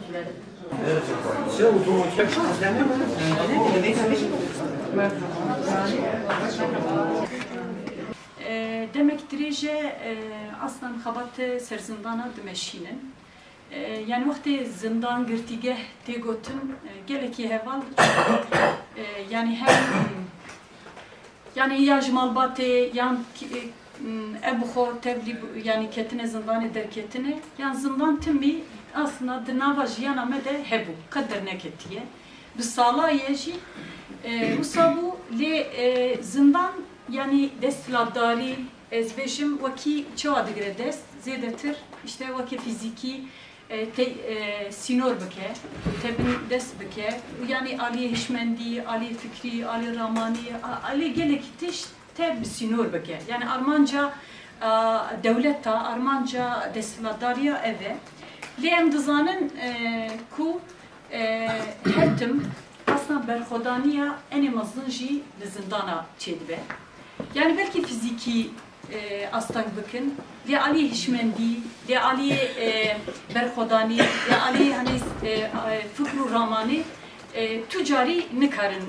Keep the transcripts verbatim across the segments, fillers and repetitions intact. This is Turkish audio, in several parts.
Demektir ki aslında xabat serzindana dimeşinin. Yani vakti zindan girtige tegotun geleki heval yani hem yani ya jmalbate yan ebuxo tevli yani ketine zindanı derketine yani zindan timi aslında dınava jiyana me de hebu kader neketiye bi sala yeji bu sabu le zindan yani destiladari ezbeşim vaki çava digre dest zedetir işte vaki fiziki te sinor bike tebin dest bike yani ali hişmendi ali fikri ali ramani ali gelekitiş teb sinor bike yani Armanca devletta Armanca destiladariya eve lem dizanın ku hertim aslında berxodaniya en mazınji zindana çedbe yani belki fiziki astak bakın li ali hişmendi li ali berxodani li ali hani fikru ramani tücari nikarın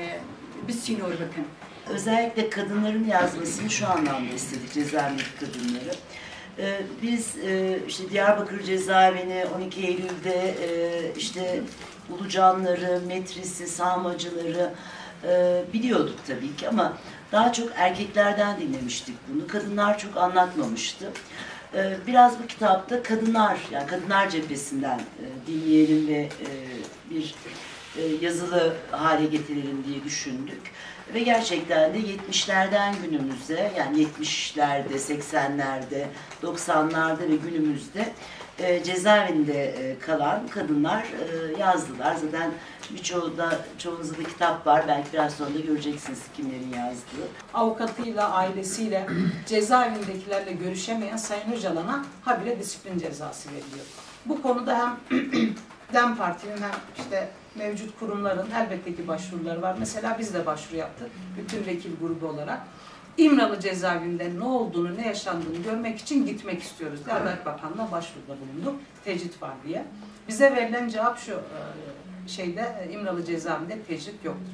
biz sinor bakın. Özellikle kadınların yazmasını şu anlamda istedik, cezaevindeki kadınları. Biz işte Diyarbakır cezaevini on iki Eylül'de işte Ulucanları, Metris'i, Sağmacıları biliyorduk tabii ki ama daha çok erkeklerden dinlemiştik bunu. Kadınlar çok anlatmamıştı. Biraz bu kitapta kadınlar, yani kadınlar cephesinden dinleyelim ve bir yazılı hale getirelim diye düşündük. Ve gerçekten de yetmişlerden günümüze, yani yetmişlerde, seksenlerde, doksanlarda ve günümüzde e, cezaevinde e, kalan kadınlar e, yazdılar. Zaten birçoğu da, çoğunuzda da kitap var. Belki biraz sonra da göreceksiniz kimlerin yazdığı. Avukatıyla, ailesiyle, cezaevindekilerle görüşemeyen Sayın Öcalan'a habire disiplin cezası veriliyor. Bu konuda hem DEM Parti'nin hem işte mevcut kurumların elbette ki başvuruları var. Mesela biz de başvuru yaptık. Bütün vekil grubu olarak. İmralı cezaevinde ne olduğunu, ne yaşandığını görmek için gitmek istiyoruz diye Adalet Bakanlığı'na başvuruda bulunduk. Tecrit var diye. Bize verilen cevap şu, şeyde İmralı cezaevinde tecrit yoktur.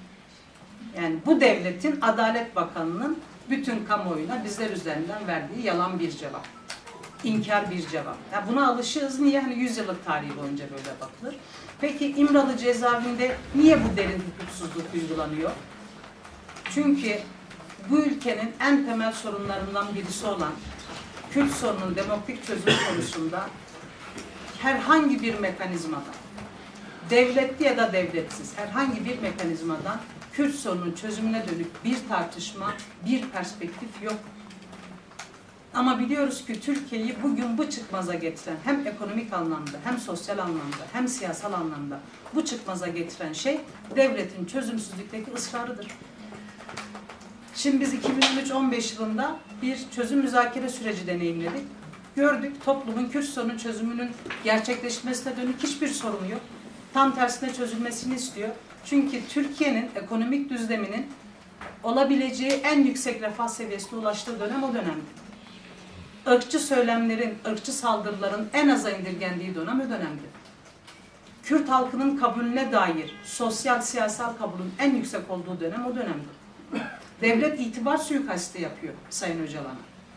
Yani bu devletin Adalet Bakanlığı'nın bütün kamuoyuna bizler üzerinden verdiği yalan bir cevap. İnkar bir cevap. Yani buna alışığız. Niye? Hani yüz yıllık tarihi boyunca böyle bakılır. Peki İmralı cezaevinde niye bu derin hukuksuzluk uygulanıyor? Çünkü bu ülkenin en temel sorunlarından birisi olan Kürt sorunun demokratik çözüm konusunda herhangi bir mekanizmadan, devletli ya da devletsiz herhangi bir mekanizmadan Kürt sorunun çözümüne dönük bir tartışma, bir perspektif yok. Ama biliyoruz ki Türkiye'yi bugün bu çıkmaza getiren hem ekonomik anlamda hem sosyal anlamda hem siyasal anlamda bu çıkmaza getiren şey devletin çözümsüzlükteki ısrarıdır. Şimdi biz iki bin on üç on beş yılında bir çözüm müzakere süreci deneyimledik. Gördük toplumun Kürt sorunun çözümünün gerçekleşmesine dönük hiçbir sorunu yok. Tam tersine çözülmesini istiyor. Çünkü Türkiye'nin ekonomik düzleminin olabileceği en yüksek refah seviyesine ulaştığı dönem o dönemdi. Irkçı söylemlerin, ırkçı saldırıların en aza indirgendiği dönem o dönemdi. Kürt halkının kabulüne dair sosyal, siyasal kabulün en yüksek olduğu dönem o dönemdi. Devlet itibar suikasti yapıyor Sayın Öcalan'a.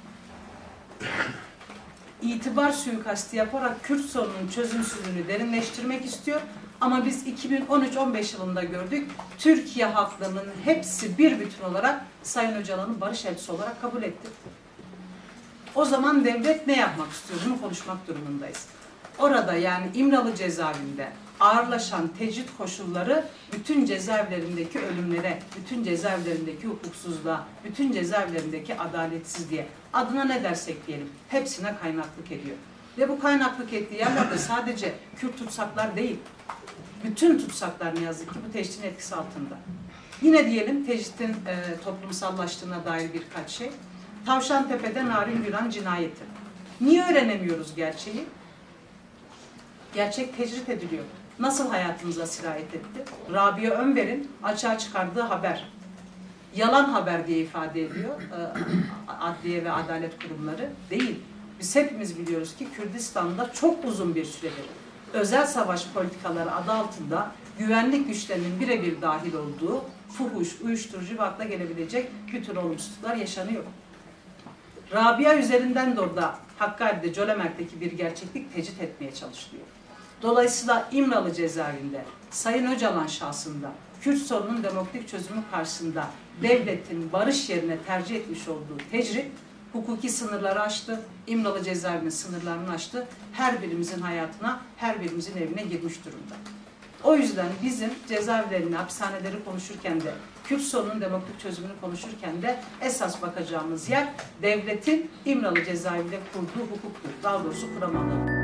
İtibar suikasti yaparak Kürt sorununun çözümsüzlüğünü derinleştirmek istiyor. Ama biz iki bin on üç on beş yılında gördük, Türkiye halklarının hepsi bir bütün olarak Sayın Öcalan'ı barış elçisi olarak kabul etti. O zaman devlet ne yapmak istiyor? Bunu konuşmak durumundayız. Orada yani İmralı cezaevinde ağırlaşan tecrit koşulları bütün cezaevlerindeki ölümlere, bütün cezaevlerindeki hukuksuzluğa, bütün cezaevlerindeki adaletsizliğe, adına ne dersek diyelim, hepsine kaynaklık ediyor. Ve bu kaynaklık ettiği yerlerde sadece Kürt tutsaklar değil, bütün tutsaklar ne yazık ki bu tecritin etkisi altında. Yine diyelim tecritin e, toplumsallaştığına dair birkaç şey. Tavşantepe'de Narin Güran cinayeti. Niye öğrenemiyoruz gerçeği? Gerçek tecrit ediliyor. Nasıl hayatımıza sirayet etti? Rabia Önver'in açığa çıkardığı haber. Yalan haber diye ifade ediyor adliye ve adalet kurumları. Değil. Biz hepimiz biliyoruz ki Kürdistan'da çok uzun bir süredir özel savaş politikaları adı altında güvenlik güçlerinin birebir dahil olduğu fuhuş, uyuşturucu ve akla gelebilecek bütün olumsuzluklar yaşanıyor. Rabia üzerinden de orada Hakkari'de, Cölemert'teki bir gerçeklik tecrit etmeye çalışılıyor. Dolayısıyla İmralı cezaevinde Sayın Öcalan şahsında Kürt sorunun demokratik çözümü karşısında devletin barış yerine tercih etmiş olduğu tecrit hukuki sınırları aştı, İmralı cezaevinin sınırlarını aştı, her birimizin hayatına, her birimizin evine girmiş durumda. O yüzden bizim cezaevlerini, hapishaneleri konuşurken de, Kürt sorunun demokratik çözümünü konuşurken de esas bakacağımız yer devletin İmralı cezaevinde kurduğu hukuktur. Daha doğrusu kuramaları.